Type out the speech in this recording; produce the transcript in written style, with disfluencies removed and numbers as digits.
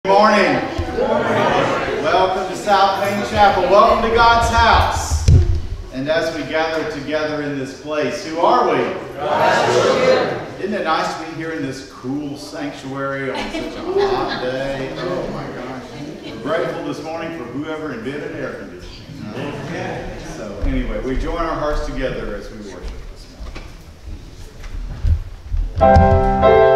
Good morning. Welcome to South Main Chapel. Welcome to God's house. And as we gather together in this place, who are we? Isn't it nice to be here in this cool sanctuary on such a hot day? Oh my gosh. We're grateful this morning for whoever invented air conditioning. So anyway, we join our hearts together as we worship this morning.